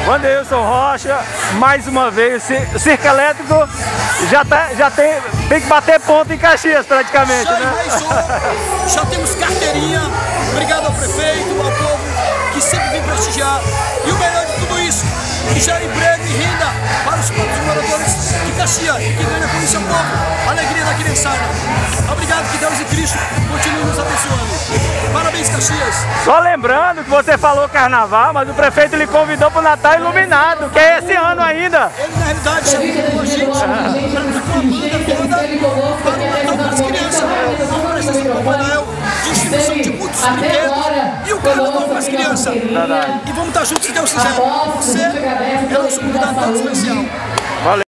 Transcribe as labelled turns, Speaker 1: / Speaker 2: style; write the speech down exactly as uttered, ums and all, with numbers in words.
Speaker 1: Wanderson Rocha, mais uma vez, o Circo Elétrico já, tá, já tem, tem que bater ponto em Caxias praticamente,
Speaker 2: já
Speaker 1: né?
Speaker 2: enraizou, já temos carteirinha, obrigado ao prefeito, ao povo que sempre vem prestigiar. E o melhor de tudo isso, que gera emprego e renda para os próprios moradores de Caxias, e que ganha com isso é o povo, a alegria da criançada. Obrigado, que Deus e Cristo continuem nos abençoando. Parabéns, Caxias.
Speaker 1: Só lembrando que você falou carnaval, mas o prefeito lhe convidou para o Natal Iluminado, que é esse ano ainda.
Speaker 2: Ele, na realidade, chamou a gente para estar com a banda toda para o Natal para as crianças. Com a presença do Papai Noel, distribuição de muitos brinquedos e o carnaval para as crianças. E vamos estar juntos, se Deus quiser. Você é nosso convidado tão especial.